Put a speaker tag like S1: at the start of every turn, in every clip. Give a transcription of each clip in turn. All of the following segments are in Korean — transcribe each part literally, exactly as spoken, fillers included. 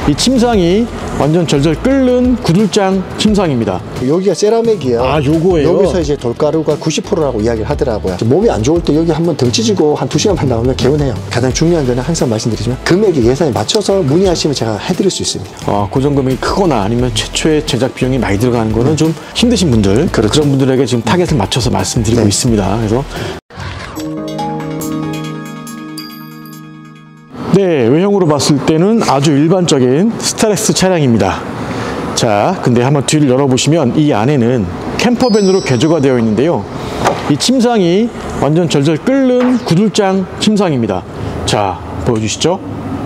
S1: 이 침상이 완전 절절 끓는 구들장 침상입니다.
S2: 여기가 세라믹이에요.
S1: 아, 요거예요?
S2: 여기서 이제 돌가루가 구십 퍼센트라고 이야기를 하더라고요. 몸이 안 좋을 때 여기 한번 등 찢고 한 두 시간만 나오면 개운해요. 가장 중요한 거는 항상 말씀드리지만 금액이 예산에 맞춰서 문의하시면 제가 해드릴 수 있습니다.
S1: 아, 고정 금액이 크거나 아니면 최초의 제작 비용이 많이 들어가는 거는 음. 좀 힘드신 분들, 그렇죠. 그런 분들에게 지금 타겟을 맞춰서 말씀드리고 네. 있습니다. 그래서 네, 외형으로 봤을 때는 아주 일반적인 스타렉스 차량입니다. 자, 근데 한번 뒤를 열어보시면 이 안에는 캠퍼밴으로 개조가 되어 있는데요. 이 침상이 완전 절절 끓는 구들장 침상입니다. 자, 보여주시죠?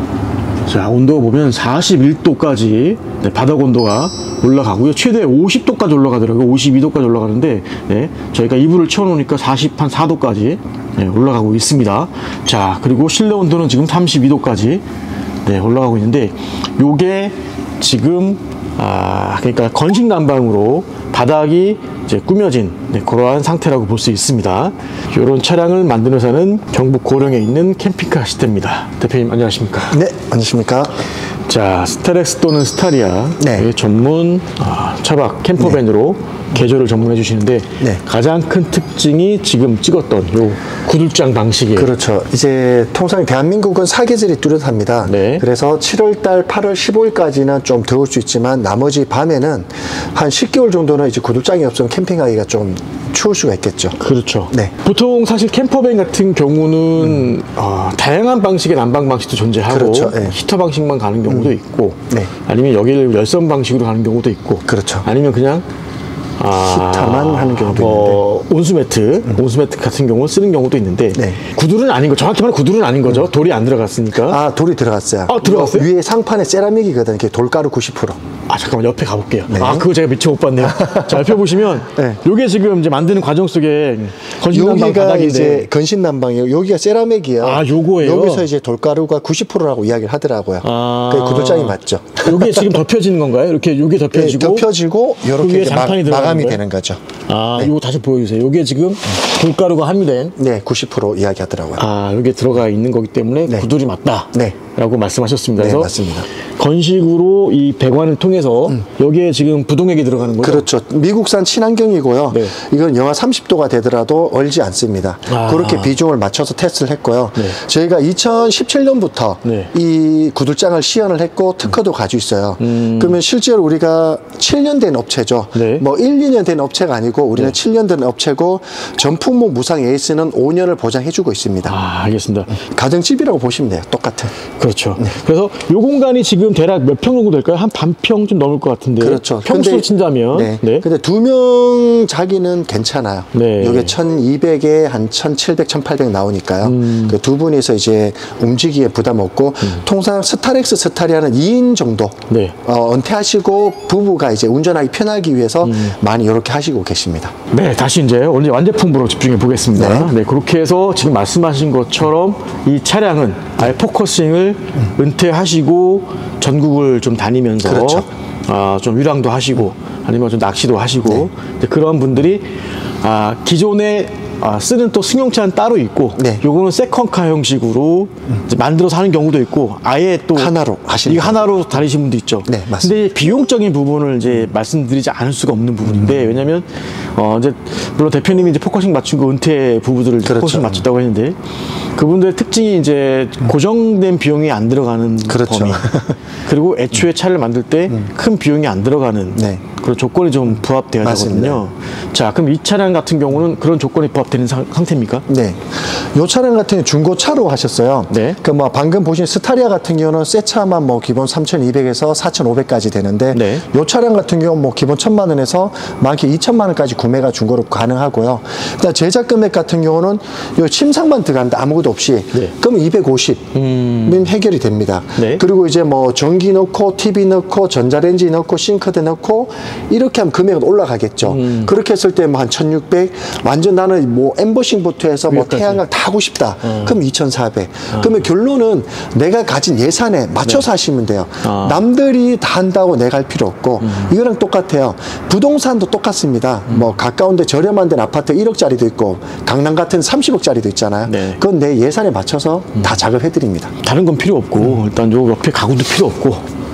S1: 자, 온도가 보면 사십일 도까지 네, 바닥 온도가 올라가고요. 최대 오십 도까지 올라가더라고요. 오십이 도까지 올라가는데 네, 저희가 이불을 채워놓으니까 사십사 도까지 네, 올라가고 있습니다. 자, 그리고 실내 온도는 지금 삼십이 도까지 네, 올라가고 있는데 요게 지금 아, 그러니까 건식 난방으로 바닥이 이제 꾸며진 네, 그러한 상태라고 볼 수 있습니다. 이런 차량을 만드는 회사는 경북 고령에 있는 캠핑카 시대입니다. 대표님 안녕하십니까?
S2: 네, 안녕하십니까?
S1: 자, 스타렉스 또는 스타리아
S2: 네.
S1: 전문 아, 차박 캠퍼밴으로 네. 개조를 전문해 주시는데 네. 가장 큰 특징이 지금 찍었던 요 구들장 방식이에요.
S2: 그렇죠. 이제 통상 대한민국은 사계절이 뚜렷합니다. 네. 그래서 칠월달, 팔월 십오일까지는 좀 더울 수 있지만 나머지 밤에는 한 십 개월 정도는 이제 구들장이 없으면 캠핑하기가 좀 추울 수가 있겠죠.
S1: 그렇죠.
S2: 네.
S1: 보통 사실 캠퍼밴 같은 경우는 음. 어, 다양한 방식의 난방 방식도 존재하고
S2: 그렇죠. 네.
S1: 히터 방식만 가는 경우도 음. 있고
S2: 네.
S1: 아니면 여기를 열선 방식으로 가는 경우도 있고
S2: 그렇죠.
S1: 아니면 그냥 아,
S2: 히터만 하는 경우도
S1: 뭐
S2: 있는데
S1: 온수매트, 음. 온수매트 같은 경우 쓰는 경우도 있는데
S2: 네.
S1: 구들은 아닌 거, 정확히 말하면 구들은 아닌 거죠. 음. 돌이 안 들어갔으니까.
S2: 아, 돌이 들어갔어요.
S1: 아, 들어갔어요?
S2: 위에 상판에 세라믹이거든. 이렇게 돌가루 구십 퍼센트.
S1: 아, 잠깐만 옆에 가볼게요.
S2: 네.
S1: 아, 그거 제가 미처 못 봤네요. 자, 옆에 보시면 네. 요게 지금 이제 만드는 과정 속에 건식난방 바닥인데
S2: 이제 건식난방이에요. 여기가 세라믹이에요.
S1: 아, 요거예요?
S2: 여기서 이제 돌가루가 구십 퍼센트라고 이야기를 하더라고요. 아, 그게 구들장이 맞죠.
S1: 요게 지금 덮여지는 건가요? 이렇게 요게 덮여지고
S2: 네, 덮여지고 요렇게
S1: 그 장판이
S2: 마, 마감이
S1: 거예요?
S2: 되는 거죠.
S1: 아,
S2: 네.
S1: 이거 다시 보여주세요. 요게 지금 돌가루가 함유된
S2: 네, 구십 퍼센트 이야기하더라고요.
S1: 아, 요게 들어가 있는 거기 때문에
S2: 네.
S1: 구들이 맞다.
S2: 네.
S1: 라고 말씀하셨습니다.
S2: 네,
S1: 그래서
S2: 맞습니다.
S1: 건식으로 이 배관을 통해서 음. 여기에 지금 부동액이 들어가는 거죠?
S2: 그렇죠. 미국산 친환경이고요. 네. 이건 영하 삼십 도가 되더라도 얼지 않습니다. 아. 그렇게 비중을 맞춰서 테스트를 했고요. 네. 저희가 이천십칠년부터 네. 이 구들장을 시연을 했고 특허도 음. 가지고 있어요. 음. 그러면 실제로 우리가 칠 년 된 업체죠. 네. 뭐 일, 이 년 된 업체가 아니고 우리는 네. 칠 년 된 업체고 전품목 무상 에이스는 오 년을 보장해주고 있습니다.
S1: 아, 알겠습니다.
S2: 가정집이라고 보시면 돼요. 똑같은.
S1: 그렇죠. 네. 그래서 요 공간이 지금 대략 몇 평 정도 될까요? 한 반 평 좀 넘을 것 같은데.
S2: 그렇죠.
S1: 평수로 친다면.
S2: 네.
S1: 네.
S2: 근데 두 명 자기는 괜찮아요. 네. 요게 천이백에 한 천칠백, 천팔백 나오니까요. 음. 그 두 분이서 이제 움직이기에 부담 없고 음. 통상 스타렉스 스타리아는 이 인 정도 네. 어, 은퇴하시고 부부가 이제 운전하기 편하기 위해서 음. 많이 이렇게 하시고 계십니다.
S1: 네, 다시 이제 오늘 완제품으로 집중해 보겠습니다. 네. 네, 그렇게 해서 지금 말씀하신 것처럼 이 차량은 아예 포커싱을 음. 은퇴하시고 전국을 좀 다니면서
S2: 그렇죠.
S1: 아, 좀 유랑도 하시고 음. 아니면 좀 낚시도 하시고 네. 그런 분들이 아, 기존에 아, 쓰는 또 승용차는 따로 있고 네. 요거는 세컨카 형식으로 음. 이제 만들어서 하는 경우도 있고 아예 또
S2: 하나로 하시는
S1: 이거 하나로 다니시는 분도 있죠.
S2: 네, 맞습니다.
S1: 근데 비용적인 부분을 이제 음. 말씀드리지 않을 수가 없는 부분인데 음. 왜냐면 어 이제 물론 대표님이 이제 포커싱 맞추고 은퇴 부부들을 그렇죠. 포커싱 맞췄다고 했는데 그분들의 특징이 이제 음. 고정된 비용이 안 들어가는
S2: 그렇죠.
S1: 범위 그리고 애초에 차를 만들 때 큰 음. 비용이 안 들어가는 네. 그런 조건이 좀 부합돼야 맞습니다. 되거든요. 자, 그럼 이 차량 같은 경우는 그런 조건이 부합되는 상, 상태입니까? 네.
S2: 이 차량 같은 경우 중고차로 하셨어요. 네. 그 뭐 방금 보신 스타리아 같은 경우는 새 차만 뭐 기본 삼천이백에서 사천오백까지 되는데 네. 이 차량 같은 경우 뭐 기본 천만 원에서 많게 이천만 원까지 구매가 중고로 가능하고요. 일단 제작 금액 같은 경우는 이 침상만 들어가는데 아무것도 없이 네. 그럼 이백오십 음. 해결이 됩니다. 네. 그리고 이제 뭐 전기 넣고 티비 넣고 전자레인지 넣고 싱크대 넣고 이렇게 하면 금액은 올라가겠죠. 음. 그렇게 했을 때 뭐 한 천육백 완전 나는 뭐 엠버싱부터 해서 뭐 태양광 다 하고 싶다. 어. 그럼 이천사백. 어. 그러면 결론은 내가 가진 예산에 맞춰서 네. 하시면 돼요. 어. 남들이 다 한다고 내가 할 필요 없고 음. 이거랑 똑같아요. 부동산도 똑같습니다. 음. 뭐 가까운데 저렴한 데는 아파트 일억짜리도 있고 강남 같은 삼십억짜리도 있잖아요. 네. 그건 내 예산에 맞춰서 음. 다 작업해 드립니다.
S1: 다른 건 필요 없고 음. 일단 요 옆에 가구도 필요 없고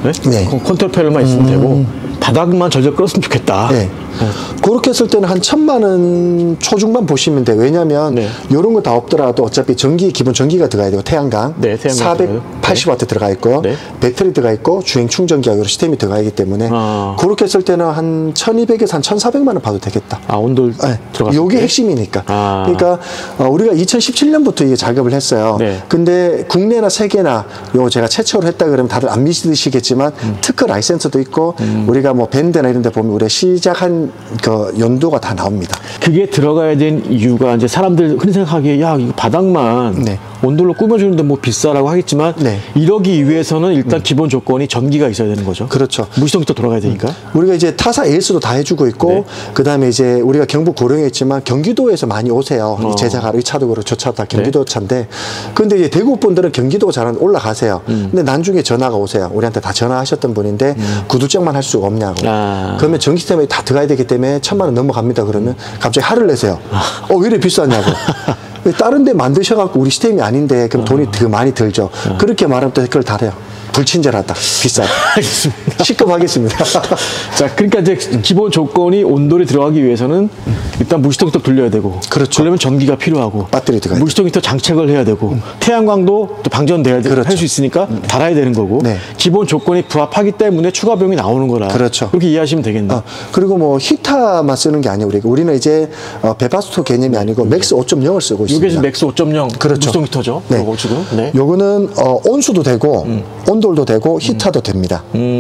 S1: 네?
S2: 네.
S1: 컨트롤 패널만 있으면 음. 되고 바닥만 절절 끌었으면 좋겠다.
S2: 네. 네. 그렇게 했을 때는 한 천만 원 초중반 보시면 돼요. 왜냐하면 네. 이런 거 다 없더라도 어차피 전기, 기본 전기가 들어가야 되고 태양광, 네, 태양광 사백팔십 와트 네. 들어가 있고요. 네. 배터리 들어가 있고 주행 충전기하고 이런 시스템이 들어가 있기 때문에 아. 그렇게 했을 때는 한 천이백에서 한 천사백만 원 봐도 되겠다.
S1: 아, 온도
S2: 네.
S1: 들어갔을
S2: 이게
S1: 때?
S2: 핵심이니까. 아. 그러니까 어, 우리가 이천십칠 년부터 이게 작업을 했어요. 네. 근데 국내나 세계나 요 제가 최초로 했다 그러면 다들 안 믿으시겠지만 음. 특허 라이센스도 있고 음. 우리가 뭐 밴드나 이런 데 보면 우리가 시작한 그 연도가 다 나옵니다.
S1: 그게 들어가야 된 이유가 이제 사람들 흔히 생각하기에 야, 이거 바닥만 네. 온돌로 꾸며주는데 뭐 비싸라고 하겠지만 네. 이러기 위해서는 일단 음. 기본 조건이 전기가 있어야 되는 거죠.
S2: 그렇죠.
S1: 무시동부터 돌아가야 되니까.
S2: 음. 우리가 이제 타사 에이에스도 다 해주고 있고 네. 그다음에 이제 우리가 경북 고령에 있지만 경기도에서 많이 오세요. 어. 제자가 이 차도 그렇고 저 차도 다 경기도 네. 차인데 근데 이제 대구 분들은 경기도 잘 올라가세요. 음. 근데 나중에 전화가 오세요. 우리한테 다 전화하셨던 분인데 음. 구두증만 할 수가 없냐고. 아. 그러면 전기 시스템이 다 들어가야 되기 때문에 천만 원 넘어갑니다. 그러면 갑자기 화를 내세요. 아. 어, 왜 이렇게 비싸냐고. 다른 데 만드셔갖고 우리 시스템이 아닌데 그럼 돈이 더 많이 들죠. 어. 그렇게 말하면 또 댓글 달아요. 불친절하다. 비싸다.
S1: 알겠습니다.
S2: 시급하겠습니다.
S1: 자, 그러니까 이제 기본 조건이 온돌이 들어가기 위해서는 일단 무시동 히터 돌려야 되고.
S2: 그렇죠.
S1: 그러면 전기가 필요하고.
S2: 배터리 들어가야
S1: 무시동 히터 장착을 해야 되고. 음. 태양광도 또 방전돼야 돼.
S2: 그렇죠.
S1: 할 수 있으니까 음. 달아야 되는 거고. 네. 기본 조건이 부합하기 때문에 추가 비용이 나오는 거라.
S2: 그렇죠.
S1: 그렇게 이해하시면 되겠네요.
S2: 어, 그리고 뭐 히터만 쓰는 게 아니에요. 우리가. 우리는 이제 어, 베바스토 개념이 아니고 맥스 오 점 영을 쓰고 있습니다.
S1: 이게 지금 맥스 오 점 영
S2: 그렇죠.
S1: 무시동 히터죠.
S2: 네.
S1: 요거 지금. 네.
S2: 요거는 어, 온수도 되고 음. 온돌도 되고 히터 도 됩니다.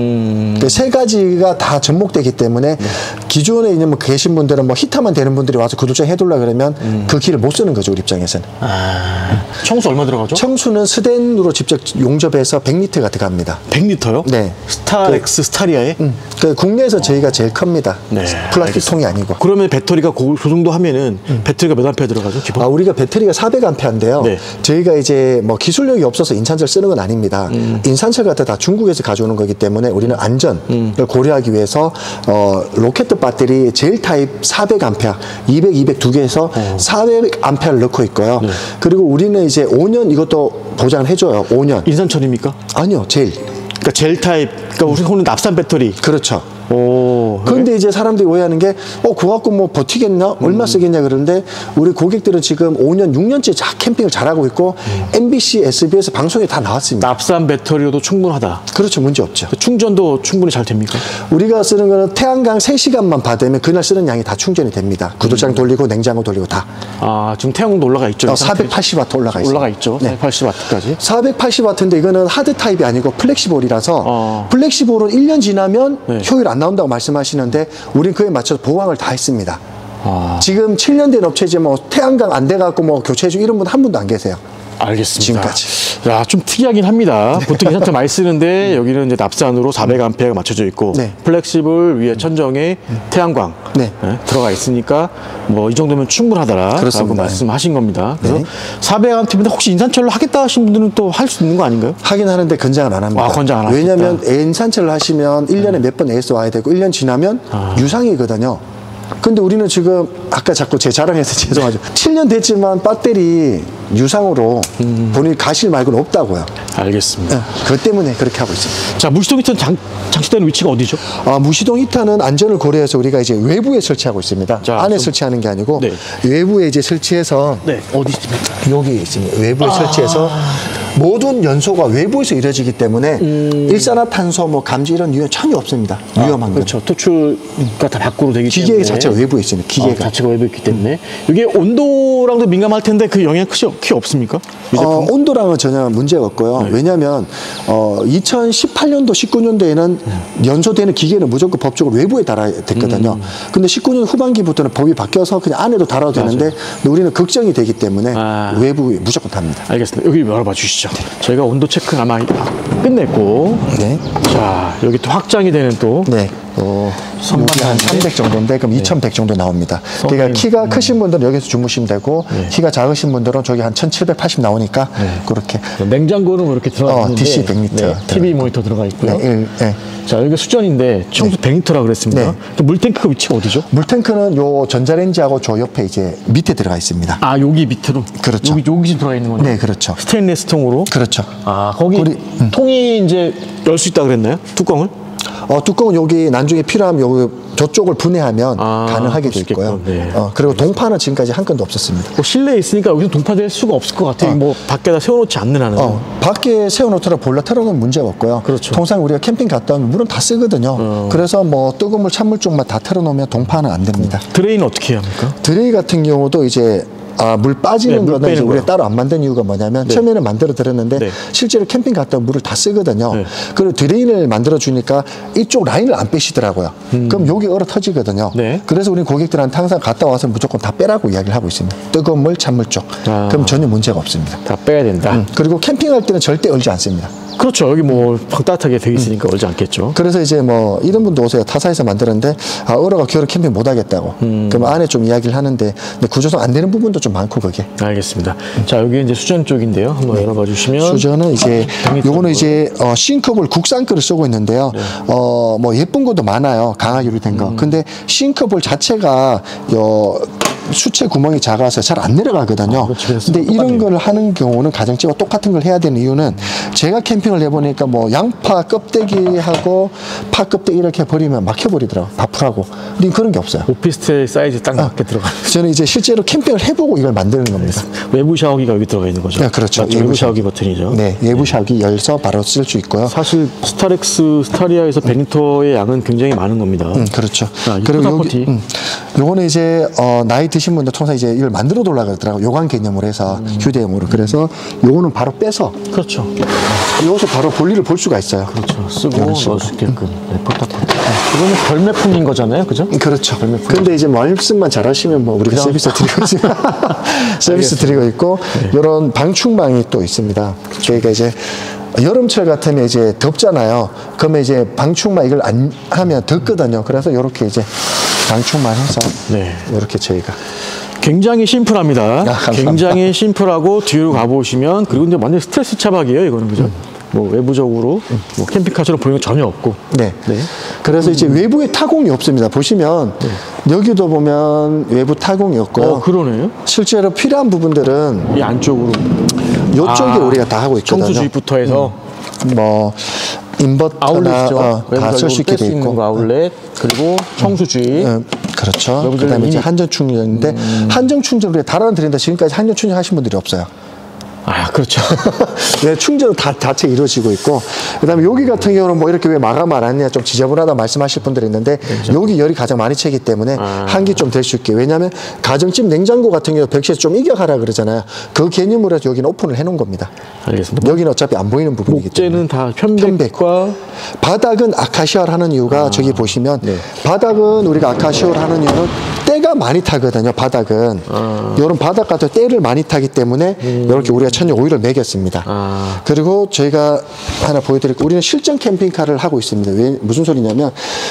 S2: 음. 그 세 가지가 다 접목되기 때문에 네. 기존에 있는 뭐 계신 분들은 뭐 히터만 되는 분들이 와서 구두증 해둘라 그러면 음. 그 길을 못 쓰는 거죠. 우리 입장에서는.
S1: 아. 청수 얼마 들어가죠?
S2: 청수는 스댄으로 직접 용접해서 백 리터가 들어갑니다.
S1: 백 리터요?
S2: 네.
S1: 스타렉스 그, 스타리아에?
S2: 음. 그 국내에서 어. 저희가 제일 큽니다. 네. 플라스틱 알겠습니다. 통이 아니고.
S1: 그러면 배터리가 그 정도 하면은 음. 배터리가 몇 암페어 들어가죠? 기본?
S2: 아, 우리가 배터리가 사백 암페어인데요. 네. 저희가 이제 뭐 기술력이 없어서 인산철 쓰는 건 아닙니다. 음. 인산철 같은 다 중국에서 가져오는 거기 때문에 우리는 안전을 음. 고려하기 위해서 어, 로켓 배터리 제일 타입 사백 암페어, 이백, 이백 두 개에서 어. 사백 암페어를 넣고 있고요. 네. 그리고 우리는 이제 오 년 이것도 보장을 해줘요. 오 년.
S1: 인산철입니까?
S2: 아니요, 젤.
S1: 그러니까 젤 타입. 그러니까 우리가 보는 납산 배터리.
S2: 그렇죠.
S1: 오,
S2: 그런데 네? 이제 사람들이 오해하는 게, 어, 그거 갖고 뭐 버티겠나? 음. 얼마 쓰겠냐? 그러는데, 우리 고객들은 지금 오 년, 육 년째 자, 캠핑을 잘하고 있고, 음. 엠비씨, 에스비에스 방송에 다 나왔습니다.
S1: 납산 배터리로도 충분하다.
S2: 그렇죠. 문제 없죠.
S1: 충전도 충분히 잘 됩니까?
S2: 우리가 쓰는 거는 태양광 세 시간만 받으면 그날 쓰는 양이 다 충전이 됩니다. 구두장 음. 돌리고 냉장고 돌리고 다.
S1: 아, 지금 태양광도 올라가 있죠?
S2: 어, 사백팔십 와트 올라가 있어요.
S1: 올라가 있죠. 네. 사백팔십 와트까지.
S2: 사백팔십 와트인데 이거는 하드 타입이 아니고 플렉시볼이라서, 어. 플렉시볼은 일 년 지나면 네. 효율 안 나온다고 말씀하시는 데 우린 그에 맞춰서 보강을 다 했습니다. 아. 지금 칠 년 된 업체지 뭐 태양광 안 돼갖고 뭐 교체해주고 이런 분 한 분도 안 계세요.
S1: 알겠습니다.
S2: 지금까지.
S1: 야, 좀 특이하긴 합니다. 보통 인산철 많이 쓰는데 여기는 이제 납산으로 사백 암페어가 맞춰져 있고 네. 플렉시블 위에 천정에 음. 태양광 네. 네, 들어가 있으니까 뭐 이 정도면 충분하다라고 말씀하신 겁니다. 그래서 네. 사백 암페어인데 혹시 인산철로 하겠다 하신 분들은 또 할 수 있는 거 아닌가요?
S2: 하긴 하는데 권장은 안 합니다.
S1: 아, 권장 안
S2: 왜냐하면 인산철을 하시면 일 년에 음. 몇 번 에이에스 와야 되고 일 년 지나면 아. 유상이거든요. 근데 우리는 지금 아까 자꾸 제 자랑해서 죄송하죠. 칠 년 됐지만 배터리 유상으로 음. 본인 가실 말고는 없다고요.
S1: 알겠습니다.
S2: 네, 그것 때문에 그렇게 하고 있습니다.
S1: 자, 무시동 히터는 장, 장치되는 위치가 어디죠?
S2: 아, 무시동 히터는 안전을 고려해서 우리가 이제 외부에 설치하고 있습니다. 자, 안에 좀... 설치하는 게 아니고 네. 외부에 이제 설치해서
S1: 네, 어디 있습니까?
S2: 여기 있습니다. 외부에
S1: 아... 설치해서
S2: 모든 연소가 외부에서 이루어지기 때문에 음... 일산화탄소, 뭐 감지 이런 위험 전혀 없습니다.
S1: 아,
S2: 위험한 거.
S1: 그렇죠. 토출가 다 밖으로 되기
S2: 기계
S1: 때문에
S2: 기계 자체가 외부에 있습니다. 기계가
S1: 아, 자체가 외부에 있기 때문에 이게 온도랑도 민감할 텐데 그 영향 크지 키 없습니까?
S2: 어, 온도랑은 전혀 문제가 없고요. 네. 왜냐하면 어, 이천십팔 년도, 십구 년도에는 음. 연소되는 기계는 무조건 법적으로 외부에 달아야 됐거든요. 음. 근데 십구 년 후반기부터는 법이 바뀌어서 그냥 안에도 달아도 되는데 우리는 걱정이 되기 때문에 아. 외부에 무조건 답니다.
S1: 알겠습니다. 여기 열어봐 주시죠. 네. 저희가 온도 체크 아마 끝냈고
S2: 네.
S1: 자, 여기 또 확장이 되는 또
S2: 네. 어, 여기 한 삼백 정도인데 그럼 네. 이천백 정도 나옵니다. 그러니까 키가 크신 분들은 여기서 주무시면 되고 네. 키가 작으신 분들은 저기 한 천칠백팔십 나오니까 네. 그렇게.
S1: 냉장고는 이렇게 들어가 있는데
S2: 어, 디씨 백 리터.
S1: 네. 티비 모니터 들어가 있고요.
S2: 네. 네.
S1: 자, 여기 수전인데 청소 네. 백 리터라 그랬습니다. 네. 물탱크 위치가 어디죠?
S2: 물탱크는 요 전자레인지하고 저 옆에 이제 밑에 들어가 있습니다.
S1: 아, 여기 밑으로?
S2: 그렇죠.
S1: 여기, 여기 지금 들어가 있는 거죠?
S2: 네, 그렇죠.
S1: 스테인리스 통으로?
S2: 그렇죠.
S1: 아, 거기 우리, 음. 통이 이제 열 수 있다 그랬나요? 뚜껑을?
S2: 어, 뚜껑은 여기 나중에 필요하면 여기 저쪽을 분해하면 아, 가능하게 돼 있고요. 네. 어, 그리고 동파는 지금까지 한 건도 없었습니다.
S1: 뭐 실내에 있으니까 여기서 동파될 수가 없을 것 같아요. 어. 뭐 밖에다 세워놓지 않는 한은. 어,
S2: 밖에 세워놓더라도 볼라 틀어놓으면 문제가 없고요.
S1: 그렇죠.
S2: 통상 우리가 캠핑 갔다 오면 물은 다 쓰거든요. 어. 그래서 뭐 뜨거운 물, 찬물 쪽만 다 틀어놓으면 동파는 안 됩니다.
S1: 음. 드레인 어떻게 해야 합니까?
S2: 드레인 같은 경우도 이제 아, 물 빠지는 네, 거는 이제 우리가 따로 안 만든 이유가 뭐냐면 네. 처음에는 만들어 드렸는데 네. 실제로 캠핑 갔다 물을 다 쓰거든요. 네. 그리고 드레인을 만들어 주니까 이쪽 라인을 안 빼시더라고요. 음. 그럼 여기 얼어 터지거든요. 네. 그래서 우리 고객들한테 항상 갔다 와서 무조건 다 빼라고 이야기를 하고 있습니다. 뜨거운 물, 찬물 쪽. 아. 그럼 전혀 문제가 없습니다.
S1: 다 빼야 된다. 음.
S2: 그리고 캠핑할 때는 절대 얼지 않습니다.
S1: 그렇죠. 여기 뭐 따뜻하게 돼 있으니까 음. 얼지 않겠죠.
S2: 그래서 이제 뭐 이런 분도 오세요. 타사에서 만들었는데 아, 얼어가 겨울에 캠핑 못 하겠다고. 음. 그럼 안에 좀 이야기를 하는데 근데 구조상 안 되는 부분도 좀 많고 그게.
S1: 알겠습니다. 음. 자, 여기 이제 수전 쪽인데요. 한번 네. 열어봐 주시면.
S2: 수전은 이제 요거는 이제 어, 싱크볼 국산 거를 쓰고 있는데요. 네. 어, 뭐 예쁜 것도 많아요. 강화유리 된 거. 음. 근데 싱크볼 자체가 요 수채 구멍이 작아서 잘 안 내려가거든요. 아, 근데 이런 걸 하는 경우는 가정집과 똑같은 걸 해야 되는 이유는 제가 캠핑을 해보니까 뭐 양파 껍데기하고 파 껍데기 이렇게 버리면 막혀버리더라고요. 바풀하고. 우린 그런 게 없어요.
S1: 오피스텔 사이즈 딱 맞게 아, 들어가요.
S2: 저는 이제 실제로 캠핑을 해보고 이걸 만드는 겁니다.
S1: 외부 샤워기가 여기 들어가 있는 거죠?
S2: 네, 그렇죠.
S1: 맞죠? 외부 샤워기 버튼이죠.
S2: 네, 외부 샤워기 열서 바로 쓸 수 있고요.
S1: 사실 스타렉스 스타리아에서 백 리터의 양은 굉장히 많은 겁니다.
S2: 음, 그렇죠.
S1: 아, 그리고 여기,
S2: 음, 요거는 이제 어, 나이 드신 분들 통상 이제 이걸 만들어 놓으려고 그러더라고요. 요관 개념으로 해서 음. 휴대용으로. 그래서 요거는 바로 빼서
S1: 그렇죠.
S2: 여기서 바로 볼일을 볼 수가 있어요.
S1: 그렇죠. 쓰고 넣을 수 있게끔. 네, 포타포타. 이거는 별매품인 거잖아요, 그죠?
S2: 그렇죠. 별매품. 근데 이제 말씀만 잘하시면 뭐 우리가 서비스 드리고 있습니다. 서비스 드리고 있고 네. 이런 방충망이 또 있습니다. 저희가 이제 여름철 같으면 이제 덥잖아요. 그러면 이제 방충망 이걸 안 하면 덥거든요. 그래서 이렇게 이제 방충망 해서 네. 이렇게 저희가
S1: 굉장히 심플합니다. 아, 굉장히 심플하고 뒤로 가보시면 그리고 이제 완전 스트레스 차박이에요, 이거는 그죠? 음. 뭐 외부적으로 음. 뭐 캠핑카처럼 보이는 건 전혀 없고.
S2: 네. 네. 그래서 음. 이제 외부에 타공이 없습니다. 보시면 네. 여기도 보면 외부 타공이 없고요.
S1: 어, 그러네요.
S2: 실제로 필요한 부분들은
S1: 이 안쪽으로
S2: 이쪽에 아, 우리가 다 하고 있거든요.
S1: 청수 주입부터 해서
S2: 음. 뭐 인버터나 어, 다 쓸 수 있게 돼 있고
S1: 아울렛 그리고 청수 주입.
S2: 음. 그렇죠. 그다음에 이제 한전 충전인데 음. 한전 충전을 달아나 드린다. 지금까지 한전 충전 하신 분들이 없어요.
S1: 아, 그렇죠.
S2: 네, 충전은 다 자체 이루어지고 있고, 그 다음에 여기 같은 경우는 뭐 이렇게 왜 마감 안 했냐, 좀 지저분하다 말씀하실 분들이 있는데, 그렇죠. 여기 열이 가장 많이 채기 때문에 아. 한기 좀 될 수 있게. 왜냐하면 가정집 냉장고 같은 경우 백시에서 좀 이겨가라 그러잖아요. 그 개념으로 해서 여기는 오픈을 해놓은 겁니다.
S1: 알겠습니다.
S2: 여기는 어차피 안 보이는 부분이기 때문에.
S1: 목재는 다 편백과
S2: 바닥은 아카시아를 하는 이유가 아. 저기 보시면 네. 바닥은 우리가 아카시아를 하는 이유는 때가 많이 타거든요. 바닥은 아. 이런 바닥 같은 때를 많이 타기 때문에 음. 이렇게 우리가 천연 오일을 매겼습니다. 아. 그리고 저희가 하나 보여드릴게요. 우리는 실전 캠핑카를 하고 있습니다. 왜 무슨 소리냐면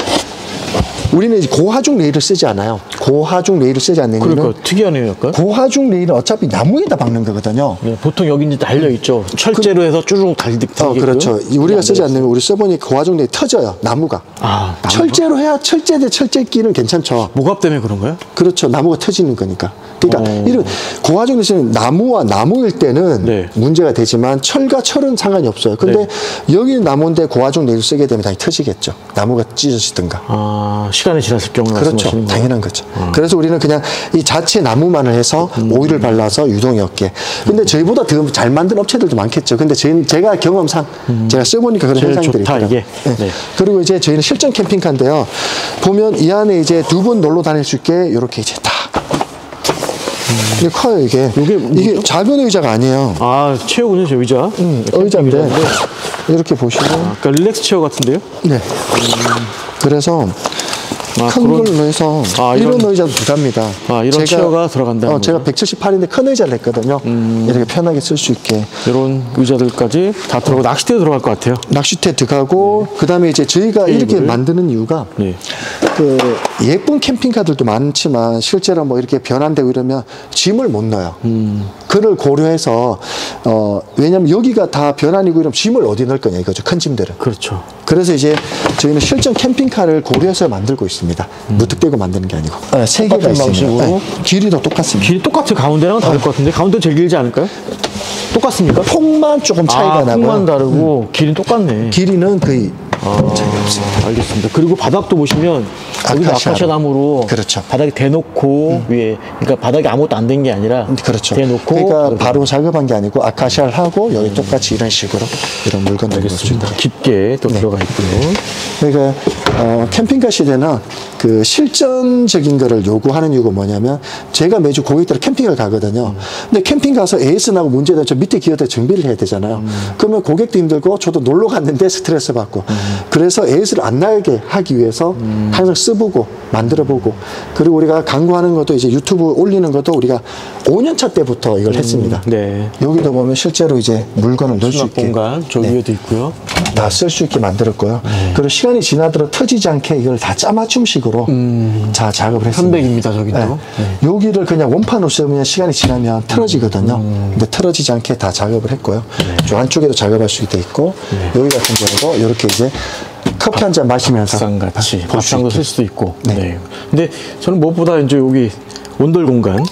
S2: 우리는 이제 고하중 레일을 쓰지 않아요. 고하중 레일을 쓰지 않는 이유는
S1: 그러니까 특이하네요, 약간.
S2: 고하중 레일은 어차피 나무에다 박는 거거든요.
S1: 네, 보통 여기 이제 달려 있죠. 철제로 그, 해서 쭈르륵 달리게.
S2: 어, 그렇죠. 우리가 쓰지 않는 거 우리 써보니 고하중 레일 터져요, 나무가. 아, 나무가? 철제로 해야 철제 대 철제끼는 괜찮죠.
S1: 목압 때문에 그런가요?
S2: 그렇죠. 나무가 터지는 거니까. 그러니까 어. 이런 고하중 레일은 나무와 나무일 때는 네. 문제가 되지만 철과 철은 상관이 없어요. 근데 네. 여기는 나무인데 고하중 레일을 쓰게 되면 당연히 터지겠죠. 나무가 찢어지든가.
S1: 아, 시간이 지났을 경우에
S2: 그렇죠. 당연한 거죠. 음. 그래서 우리는 그냥 이 자체 나무만을 해서 음. 오일을 발라서 유동이 없게. 근데 저희보다 더 잘 만든 업체들도 많겠죠. 근데 제, 제가 경험상 음. 제가 써보니까 그런 현상들이 있더라고요. 네. 네. 그리고 이제 저희는 실전 캠핑카인데요. 보면 이 안에 이제 두 분 놀러 다닐 수 있게 이렇게 이제 다. 음. 이게 커요, 이게. 이게, 이게 작은 의자가 아니에요.
S1: 아, 체어군요, 저 의자.
S2: 음, 의자인데. 이렇게 보시면.
S1: 아, 그러니까 릴렉스 체어 같은데요?
S2: 네. 음. 그래서
S1: 아,
S2: 큰
S1: 그런-
S2: 걸로 해서
S1: 아,
S2: 이런,
S1: 이런-
S2: 의자도 들어갑니다.
S1: 아, 이런 체어가 들어간다는
S2: 어, 제가
S1: 거죠?
S2: 백칠십팔인데 큰 의자를 했거든요.
S1: 음.
S2: 이렇게 편하게 쓸 수 있게.
S1: 이런 의자들까지 다 들어가고 낚싯대도 들어갈 것 같아요.
S2: 낚싯대 들어가고 그다음에 이제 저희가 이렇게
S1: 테이블을.
S2: 만드는 이유가
S1: 네.
S2: 그 예쁜 캠핑카들도 많지만 실제로 뭐 이렇게 변환되고 이러면 짐을 못 넣어요.
S1: 음.
S2: 그를 고려해서 어 왜냐면 여기가 다 변환이고 이러면 짐을 어디 넣을 거냐 이거죠. 큰 짐들은.
S1: 그렇죠.
S2: 그래서 이제 저희는 실전 캠핑카를 고려해서 만들고 있습니다. 무턱대고 만드는 게 아니고. 네, 세 개가
S1: 똑같은
S2: 있습니다.
S1: 방식으로.
S2: 네, 길이도 똑같습니다.
S1: 길이 똑같아요. 가운데랑 다를 것 같은데 가운데 제일 길지 않을까요? 똑같습니까?
S2: 폭만 조금 차이가
S1: 아,
S2: 나고요.
S1: 폭만 다르고 길이는 똑같네.
S2: 길이는 거의
S1: 아,
S2: 차이가 없습니다.
S1: 알겠습니다. 그리고 바닥도 보시면 여기가
S2: 아카시아로.
S1: 아카시아 나무로
S2: 그렇죠.
S1: 바닥에 대놓고 위에 그러니까 바닥에 아무것도 안 된 게 아니라
S2: 그렇죠.
S1: 대놓고
S2: 그러니까 바로 작업한 게 아니고 아카시아를 하고 여기 똑같이 이런 식으로 이런 물건을
S1: 알겠습니다. 깊게 또 들어가 있고요.
S2: 그러니까 어, 캠핑카 시대는 그 실전적인 거를 요구하는 이유가 뭐냐면 제가 매주 고객들 캠핑을 가거든요. 근데 캠핑 가서 에이에스 나고 문제되면 저 밑에 기어다 정비를 해야 되잖아요. 그러면 고객도 힘들고 저도 놀러 갔는데 스트레스 받고 그래서 에이에스를 안 나게 하기 위해서 항상 써보고 만들어보고 그리고 우리가 광고하는 것도 이제 유튜브 올리는 것도 우리가 오 년 차 때부터 이걸 했습니다.
S1: 네.
S2: 여기도 보면 실제로 이제 물건을 넣을 수
S1: 수납
S2: 있게
S1: 공간 저
S2: 네.
S1: 위에도 있고요.
S2: 다 쓸 수 있게 만들었고요. 그리고 시간이 지나도록 터지지 않게 이걸 다 짜맞춤식으로 자 작업을 했습니다.
S1: 현백입니다, 저기도.
S2: 네.
S1: 네.
S2: 여기를 그냥 원판으로 쓰면 시간이 지나면 틀어지거든요. 근데 틀어지지 않게 다 작업을 했고요. 저 안쪽에도 작업할 수 있게 있고 여기 같은 경우도 이렇게 이제 커피 한 잔 마시면서
S1: 밥상같이
S2: 볼수
S1: 밥상도
S2: 있게.
S1: 쓸 수도 있고.
S2: 네.
S1: 네. 근데 저는 무엇보다 이제 여기 온돌 공간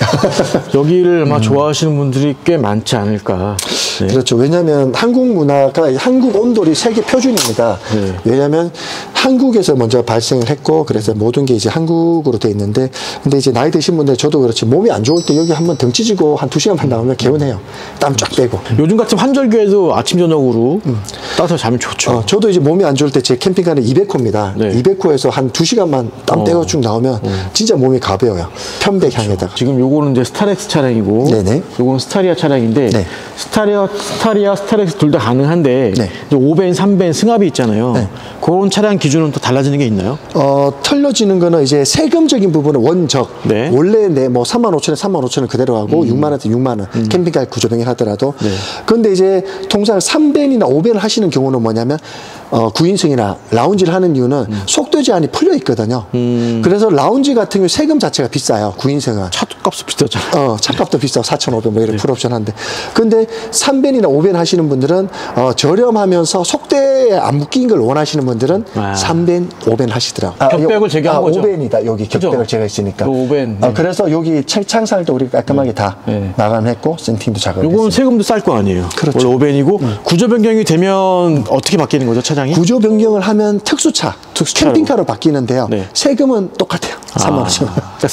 S1: 여기를 아마 좋아하시는 분들이 꽤 많지 않을까. 네.
S2: 그렇죠. 왜냐하면 한국 문화가 한국 온돌이 세계 표준입니다.
S1: 네.
S2: 왜냐하면 한국에서 먼저 발생을 했고 그래서 모든 게 이제 한국으로 돼 있는데 근데 이제 나이 드신 분들 저도 그렇지 몸이 안 좋을 때 여기 한번 등 찢고 한 두 시간만 나오면 개운해요. 땀 쫙 빼고.
S1: 요즘 같은 환절기에도 아침 저녁으로 따서 자면 좋죠.
S2: 어, 저도 이제 몸이 안 좋을 때 제 캠핑카는 이백 호입니다.
S1: 네.
S2: 이백 호에서 한 두 시간만 땀
S1: 어.
S2: 떼고 쭉 나오면 진짜 몸이 가벼워요. 편백 향에다가.
S1: 지금 요거는 이제 스타렉스 차량이고,
S2: 네네.
S1: 요거는 스타리아 차량인데,
S2: 네.
S1: 스타리아, 스타리아, 스타렉스 둘 다 가능한데,
S2: 네.
S1: 이제 오 밴, 삼 밴 승합이 있잖아요.
S2: 네.
S1: 그런 차량 기준은 또 달라지는 게 있나요?
S2: 어, 털려지는 거는 이제 세금적인 부분은 원적.
S1: 네.
S2: 원래 내 뭐 삼만 오천 원, 삼만 오천 원 그대로 하고 육만 원대 육만 원. 캠핑카 구조병이 하더라도.
S1: 네.
S2: 그런데 이제 통상 삼 밴이나 오 밴을 하시는 경우는 뭐냐면 어, 구인승이나 라운지를 하는 이유는 속도 제한이 풀려 있거든요. 그래서 라운지 같은 경우 세금 자체가 비싸요. 구인승은.
S1: 차값도 비싸잖아요.
S2: 어, 차값도 비싸고 사천오백 뭐 이런 풀옵션 한데. 근데 삼 밴이나 오 밴 하시는 분들은 어, 저렴하면서 속대에 안 묶인 걸 원하시는 분들은
S1: 아.
S2: 삼 밴, 오 밴 하시더라고요.
S1: 격백을 제거한 거죠?
S2: 오 밴이다. 여기 격백을
S1: 그죠?
S2: 제거했으니까.
S1: 또 오 밴,
S2: 어,
S1: 네.
S2: 그래서 여기 책 창살도 우리가 깔끔하게 다
S1: 네.
S2: 마감했고 센팅도 작업했어요.
S1: 요건 세금도 쌀 거 아니에요.
S2: 그렇죠.
S1: 원래 오 밴이고, 구조 변경이 되면 어떻게 바뀌는 거죠, 차량이?
S2: 구조 변경을 하면 특수차,
S1: 특수차로.
S2: 캠핑카로 바뀌는데요.
S1: 네.
S2: 세금은 똑같아요. 삼만
S1: 아,
S2: 오천 원.
S1: 그러니까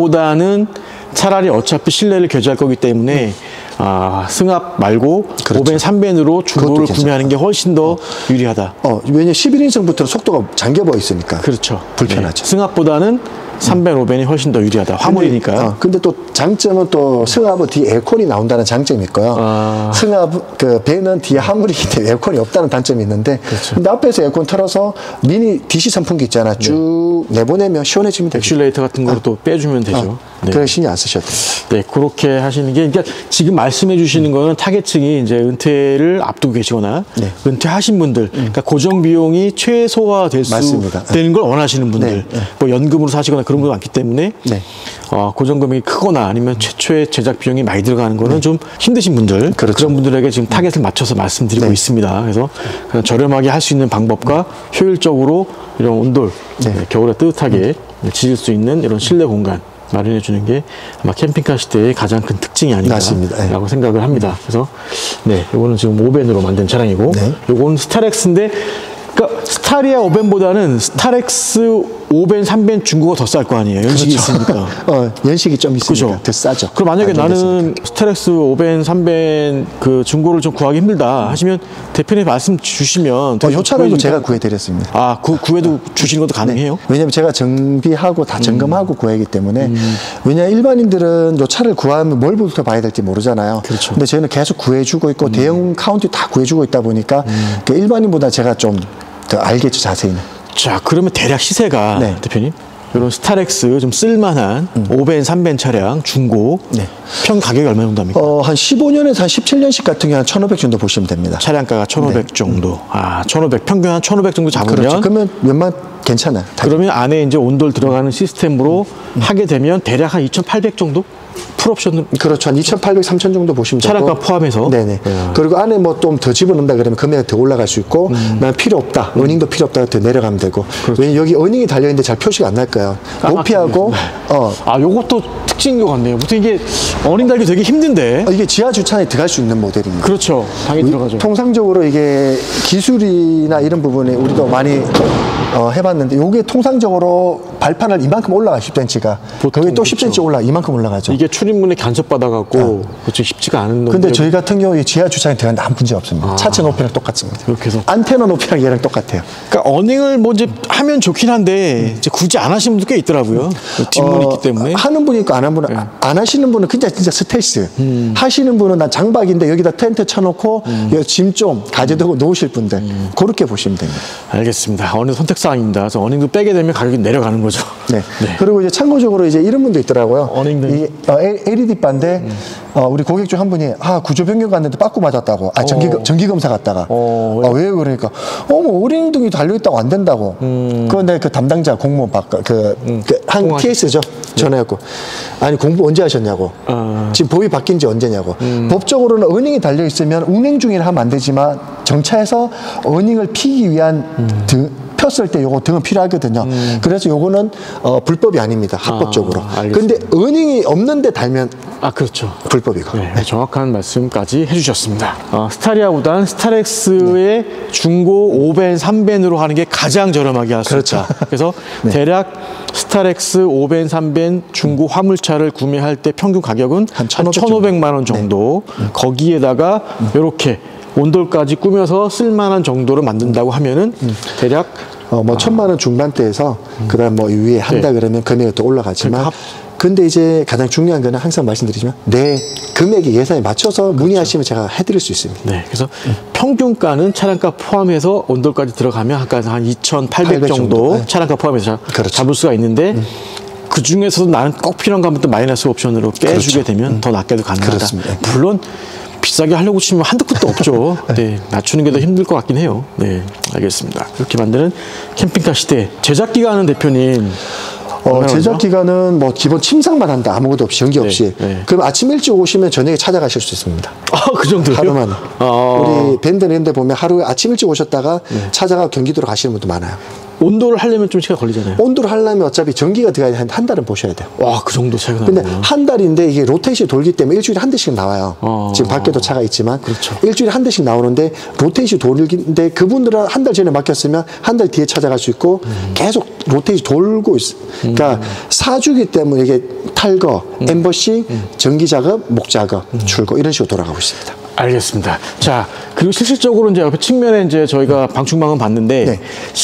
S1: 승합보다는 차라리 어차피 실내를 교체할 거기 때문에 아, 승합 말고
S2: 그렇죠.
S1: 오 밴, 삼 밴으로 중고를
S2: 그것도
S1: 구매하는 게 훨씬 더 유리하다.
S2: 어, 왜냐 십일 인승부터는 속도가 잠겨버 있으니까.
S1: 그렇죠.
S2: 불편하죠.
S1: 네. 승합보다는 삼 밴, 오 밴이 훨씬 더 유리하다. 화물이니까요.
S2: 어, 근데 또 장점은 또 승합은 뒤에 에어컨이 나온다는 장점이 있고요.
S1: 아.
S2: 승합 그 배는 뒤에 화물이기 때문에 에어컨이 없다는 단점이 있는데
S1: 그렇죠.
S2: 근데 앞에서 에어컨 틀어서 미니 디씨 선풍기 있잖아. 쭉 내보내면 시원해지면 되죠.
S1: 엑슐레이터 같은 거로 또 빼주면 되죠.
S2: 어,
S1: 네.
S2: 그래 신경 안 쓰셔도 돼요.
S1: 네, 그렇게 하시는 게, 그러니까 지금 말씀해 주시는 거는 타겟층이 이제 은퇴를 앞두고 계시거나,
S2: 네.
S1: 은퇴하신 분들, 그러니까 고정 비용이 최소화 될 수,
S2: 맞습니다.
S1: 되는 걸 원하시는 분들,
S2: 네, 네.
S1: 뭐 연금으로 사시거나 그런 분도 많기 때문에,
S2: 네.
S1: 어, 고정 금액이 크거나 아니면 최초의 제작 비용이 많이 들어가는 거는 좀 힘드신 분들,
S2: 그렇죠.
S1: 그런 분들에게 지금 타겟을 맞춰서 말씀드리고
S2: 네.
S1: 있습니다. 그래서 그냥 저렴하게 할 수 있는 방법과 효율적으로 이런 온돌,
S2: 네.
S1: 네, 겨울에 뜨뜻하게 지질 수 있는 이런 실내 공간, 마련해 주는 게 아마 캠핑카 시대의 가장 큰 특징이
S2: 맞습니다. 네.
S1: 아닌가라고 생각을 합니다. 그래서 네, 요거는 지금 오 밴으로 만든 차량이고,
S2: 네.
S1: 요거는 스타렉스인데, 그러니까 스타리아 오 밴보다는 스타렉스 오 밴, 삼 밴 중고가 더 쌀 거 아니에요. 연식이 있으니까.
S2: 어, 연식이 좀 있으니까
S1: 그죠?
S2: 더 싸죠.
S1: 그럼 만약에
S2: 안정됐으니까.
S1: 나는 스타렉스 오 밴, 삼 밴 그 중고를 좀 구하기 힘들다 하시면 대표님 말씀 주시면
S2: 어, 요 차량도 제가 구해드렸습니다.
S1: 아, 그 구해도 주시는 것도 가능해요?
S2: 왜냐면 제가 정비하고 다 점검하고 구하기 때문에 왜냐 일반인들은 요 차를 구하면 뭘부터 봐야 될지 모르잖아요.
S1: 그렇죠.
S2: 근데 저희는 계속 구해주고 있고 대형 카운티 다 구해주고 있다 보니까 그 일반인보다 제가 좀 더 알겠죠 자세히는.
S1: 자, 그러면 대략 시세가
S2: 네.
S1: 대표님 이런 스타렉스 좀 쓸만한 음. 오 밴, 삼 밴 차량 중고
S2: 네.
S1: 평 가격이 얼마 정도 합니까?
S2: 어, 한 십오 년에서 한 십칠 년씩 같은 경우 한 천오백 정도 보시면 됩니다.
S1: 차량가가 천오백 네. 정도. 아, 천오백 평균 한 천오백 정도 잡으면
S2: 그렇죠. 그러면 몇만 괜찮아요.
S1: 그러면 안에 이제 온돌 들어가는 시스템으로 음. 하게 되면 대략 한 이천팔백 정도? 풀옵션은
S2: 그렇죠. 한 이천팔백, 삼천 정도 보시면 되고
S1: 차량가 포함해서
S2: 네네. 네. 그리고 안에 뭐 좀 더 집어넣는다 그러면 금액이 더 올라갈 수 있고 음. 난 필요 없다. 음. 어닝도 필요 없다. 더 내려가면 되고. 그렇죠. 왜냐면 여기 어닝이 달려있는데 잘 표시가 안 날 거예요. 높이하고
S1: 네. 어. 아, 요것도 특징인 것 같네요. 보통 이게 어닝 달기 되게 힘든데
S2: 어, 이게 지하 주차장에 들어갈 수 있는 모델입니다.
S1: 그렇죠. 당연히 들어가죠.
S2: 통상적으로 이게 기술이나 이런 부분에 우리도 많이 어, 해봤는데 요게 통상적으로 발판을 이만큼 올라가 십 센티미터가 거기 또 십 센티미터 올라 이만큼 올라가죠.
S1: 이게 출입문에 간섭받아갖고 어. 그렇죠. 쉽지가 않은 건데.
S2: 근데 저희 같은 경우에 지하 주차장에 들어가는데 아무 문제 없습니다. 아. 차체 높이랑 똑같습니다.
S1: 그렇게 해서
S2: 안테나 높이랑 얘랑 똑같아요.
S1: 그러니까 어닝을 뭐 이제 하면 좋긴 한데 이제 굳이 안 하시는 분도 꽤 있더라고요. 뒷문이
S2: 어,
S1: 있기 때문에.
S2: 하는 분이 있고 안 하는 분은 네. 안 하시는 분은 진짜 진짜 스텔스. 음. 하시는 분은 난 장박인데 여기다 텐트 쳐놓고 음. 짐 좀 가져두고 놓으실 분들 음. 그렇게 보시면 됩니다.
S1: 알겠습니다. 어닝 선택사항입니다. 그래서 어닝도 빼게 되면 가격이 내려가는 거죠.
S2: 네. 네. 그리고 이제 참고적으로 이제 이런 분도 있더라고요.
S1: 어닝도
S2: 이게 어, 엘이디 바인데 음. 어, 우리 고객 중 한 분이 아 구조 변경 갔는데 빠꾸 맞았다고. 아 전기 어. 전기 검사 갔다가. 어, 왜? 아, 왜 그러니까 어뭐 어린이등이 달려 있다고 안 된다고. 음. 그런데 그 담당자 공무원 바꿔 그한 그 케이스죠. 전화했고 아니 공부 언제 하셨냐고. 어. 지금 법이 바뀐 지 언제냐고. 음. 법적으로는 어닝이 달려 있으면 운행 중이라 하면 안 되지만 정차에서 어닝을 피기 위한 음. 등 폈을 때 요거 등은 필요하거든요. 음. 그래서 요거는 어, 불법이 아닙니다. 합법적으로. 아, 그런데 어닝이 없는데 달면
S1: 아 그렇죠.
S2: 불법이고.
S1: 네, 네. 정확한 말씀까지 해주셨습니다. 어, 스타리아 구단 스타렉스의 네. 중고 오 밴, 삼 밴으로 하는 게 가장 저렴하게 할 수
S2: 그렇죠.
S1: 있다. 그래서 네. 대략 스타렉스 오 밴, 삼 밴 중고 화물차를 구매할 때 평균 가격은 한 천오백만 원 정도. 네. 음. 거기에다가 이렇게 온돌까지 꾸며서 쓸만한 정도로 만든다고 하면은 음. 대략
S2: 어, 뭐 아. 천만 원 중반대에서 음. 그다음 뭐 위에 한다 네. 그러면 금액이 또 올라가지만 합... 근데 이제 가장 중요한 거는 항상 말씀드리지만 내 금액이 예산에 맞춰서 그렇죠. 문의하시면 제가 해드릴 수 있습니다.
S1: 네, 그래서 음. 평균가는 차량가 포함해서 온돌까지 들어가면 아까 한 이천팔백 정도, 정도. 네. 차량가 포함해서 그렇죠. 잡을 수가 있는데 음. 그 중에서도 나는 꼭 필요한 거 하면 또 마이너스 옵션으로 빼주게 그렇죠. 되면 음. 더 낮게도 가능하다.
S2: 그렇습니다.
S1: 물론 비싸게 하려고 치면 한도 끝도 없죠. 네, 낮추는 게 더 힘들 것 같긴 해요. 네, 알겠습니다. 이렇게 만드는 캠핑카 시대. 제작 기간은 대표님
S2: 어, 제작 기간은 뭐 기본 침상만 한다. 아무것도 없이 전기 없이. 네, 네. 그럼 아침 일찍 오시면 저녁에 찾아가실 수 있습니다.
S1: 아, 그 정도요?
S2: 하루만.
S1: 아.
S2: 우리 밴드 이런 데 보면 하루에 아침 일찍 오셨다가 네. 찾아가 경기도로 가시는 분도 많아요.
S1: 온도를 하려면 좀 시간 걸리잖아요.
S2: 온도를 하려면 어차피 전기가 들어가야 한, 한 달은 보셔야 돼요.
S1: 와, 그 정도 차이가 나요.
S2: 근데 한 달인데 이게 로테이션이 돌기 때문에 일주일에 한 대씩 나와요. 어. 지금 밖에도 차가 있지만 그렇죠. 일주일에 한 대씩 나오는데 로테이션이 돌기인데 그분들은 한 달 전에 맡겼으면 한 달 뒤에 찾아갈 수 있고 음. 계속 로테이션이 돌고 있어요. 그러니까 음. 사주기 때문에 이게 탈거, 음. 엠버싱, 음. 전기 작업, 목 작업, 음. 출고 이런 식으로 돌아가고 있습니다.
S1: 알겠습니다. 자, 그리고 실질적으로 이제 옆에 측면에 이제 저희가 방충망은 봤는데 네.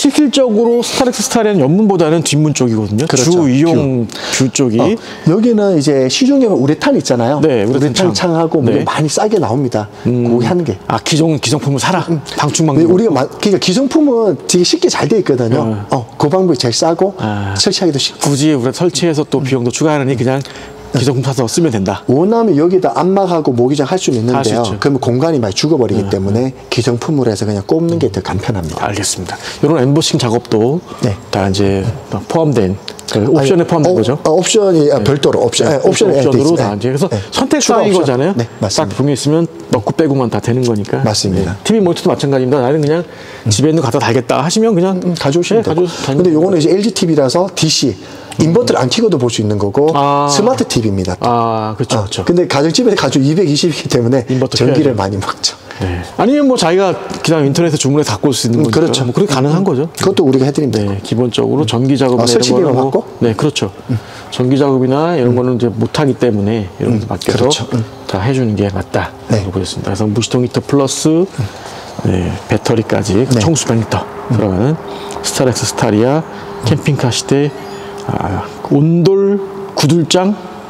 S1: 실질적으로 스타렉스 스타리아는 옆문보다는 뒷문 쪽이거든요.
S2: 그렇죠.
S1: 주 이용 뷰, 뷰 쪽이. 어,
S2: 여기는 이제 시중에 우레탄 있잖아요.
S1: 네, 우레탄,
S2: 우레탄 창하고 네. 많이 싸게 나옵니다. 음. 그거 하는 게.
S1: 아, 기존 기성품을 사라. 음. 방충망.
S2: 우리가 마, 그러니까 기성품은 되게 쉽게 잘 돼 있거든요. 음. 어, 그 방법이 제일 싸고 아. 설치하기도 쉽고.
S1: 굳이 우리가 설치해서 또 비용도 추가하느니 그냥. 기성품 사서 쓰면 된다.
S2: 원하면 여기다 안막하고 모기장 할 수는 있는데요. 그러면 공간이 많이 죽어버리기 음, 때문에 음. 기성품으로 해서 그냥 꼽는 게 더 간편합니다.
S1: 알겠습니다. 이런 엠보싱 작업도 네. 다 이제 포함된 그 옵션에 아니, 포함된
S2: 어,
S1: 거죠?
S2: 어, 옵션이 네. 별도로 옵션, 네. 옵션에
S1: 옵션으로 다 이제 그래서 네. 선택사항인 거잖아요.
S2: 네, 맞습니다.
S1: 딱 분명히 있으면 넣고 빼고만 다 되는 거니까.
S2: 맞습니다.
S1: 네. 티비 모니터도 마찬가지입니다. 나는 그냥 음. 집에 있는 거 갖다 달겠다 하시면 그냥
S2: 음, 가져오시면
S1: 네,
S2: 되고. 근데 요거는 이제 엘지 티비라서 디씨 인버터를 안 켜고도 볼 수 있는 거고 아. 스마트 티비입니다. 또.
S1: 아, 그렇죠. 아, 그렇죠.
S2: 근데 가정집에 가족 이백이십이기 때문에 인버터 전기를 켜야죠. 많이 먹죠.
S1: 네. 아니면 뭐 자기가 그냥 인터넷에 주문해 갖고 올 수 있는
S2: 음,
S1: 거죠.
S2: 그렇죠.
S1: 뭐 그렇게 가능한
S2: 음,
S1: 거죠.
S2: 그것도 우리가 해드립니다.
S1: 네, 기본적으로 전기 작업이나
S2: 아, 설치비만 받고?
S1: 네, 그렇죠. 음. 전기 작업이나 이런 음. 거는 이제 못하기 때문에 이런 거 맡겨서
S2: 그렇죠. 음.
S1: 다 해주는 게 맞다.
S2: 네.
S1: 보겠습니다. 그래서 무시동 히터 플러스 음. 네, 배터리까지
S2: 네.
S1: 청수 백 리터 음. 들어가는 스타렉스 스타리아 캠핑카 시대 아, 온돌 구들장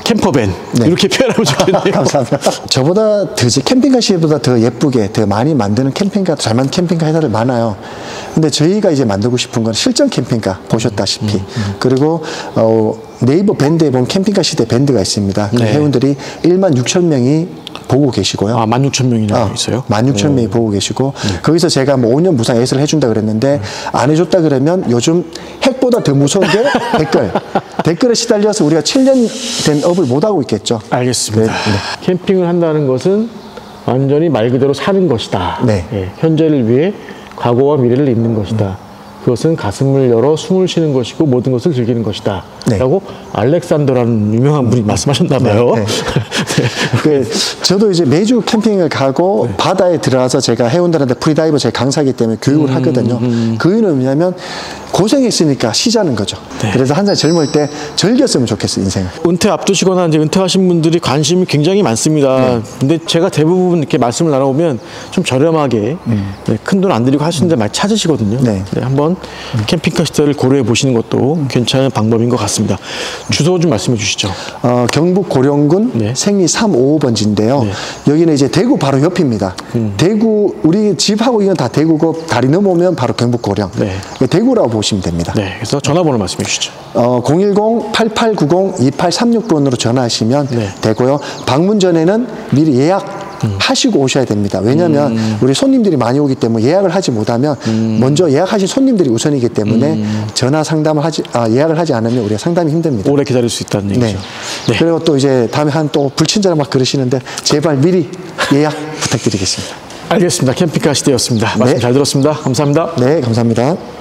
S1: 캠퍼밴
S2: 네.
S1: 이렇게 표현하면 좋겠네요.
S2: 감사합니다. 저보다 더 캠핑카 시보다 더 예쁘게 더 많이 만드는 캠핑카, 잘 만든 캠핑카 회사들 많아요. 근데 저희가 이제 만들고 싶은 건 실전 캠핑카 보셨다시피
S1: 음, 음, 음.
S2: 그리고 어, 네이버 밴드에 보면 캠핑카 시대 밴드가 있습니다. 그
S1: 네.
S2: 회원들이 일만 육천 명이 보고 계시고요.
S1: 아, 만 육천 명이나
S2: 어,
S1: 있어요?
S2: 만 육천 명이 보고 계시고
S1: 네.
S2: 거기서 제가 뭐 오 년 무상 에이스를 해준다 그랬는데
S1: 네.
S2: 안 해줬다 그러면 요즘 핵보다 더 무서운 게 댓글. 댓글에 시달려서 우리가 칠 년 된 업을 못하고 있겠죠.
S1: 알겠습니다.
S2: 네, 네.
S1: 캠핑을 한다는 것은 완전히 말 그대로 사는 것이다.
S2: 네.
S1: 예, 현재를 위해 과거와 미래를 잇는 것이다. 그것은 가슴을 열어 숨을 쉬는 것이고 모든 것을 즐기는 것이다.
S2: 네.
S1: 라고 알렉산더라는 유명한 분이 말씀하셨나 봐요.
S2: 네, 네. 그, 저도 이제 매주 캠핑을 가고
S1: 네.
S2: 바다에 들어가서 제가 회원들한테 프리다이버 제 강사이기 때문에 교육을
S1: 음,
S2: 하거든요.
S1: 음.
S2: 그 이유는 뭐냐면 고생했으니까 쉬자는 거죠.
S1: 네.
S2: 그래서 항상 젊을 때 즐겼으면 좋겠어요, 인생을.
S1: 은퇴 앞두시거나 이제 은퇴하신 분들이 관심이 굉장히 많습니다.
S2: 네.
S1: 근데 제가 대부분 이렇게 말씀을 나눠보면 좀 저렴하게
S2: 음.
S1: 네, 큰 돈 안 들이고 하시는 데 많이 찾으시거든요.
S2: 네.
S1: 네, 한번 캠핑카 시대를 고려해 보시는 것도 괜찮은 방법인 것 같습니다. 주소 좀 말씀해 주시죠.
S2: 어, 경북 고령군
S1: 네.
S2: 생리 삼오오 번지인데요.
S1: 네.
S2: 여기는 이제 대구 바로 옆입니다.
S1: 음.
S2: 대구, 우리 집하고 이건 다 대구고 다리 넘어오면 바로 경북 고령.
S1: 네.
S2: 대구라고 보시면 됩니다.
S1: 네, 그래서 전화번호 말씀해 주시죠.
S2: 어, 공일공 팔팔구공 이팔삼육 번으로 전화하시면
S1: 네.
S2: 되고요. 방문 전에는 미리 예약
S1: 음.
S2: 하시고 오셔야 됩니다. 왜냐하면
S1: 음.
S2: 우리 손님들이 많이 오기 때문에 예약을 하지 못하면
S1: 음.
S2: 먼저 예약하신 손님들이 우선이기 때문에
S1: 음.
S2: 전화 상담을 하지 아, 예약을 하지 않으면 우리가 상담이 힘듭니다.
S1: 오래 기다릴 수 있다는
S2: 네.
S1: 얘기죠. 네.
S2: 그리고 또 이제 다음에 한 또 불친절한 막 그러시는데 제발 미리 예약 부탁드리겠습니다.
S1: 알겠습니다. 캠핑카 시대였습니다. 말씀
S2: 네.
S1: 잘 들었습니다. 감사합니다.
S2: 네, 감사합니다.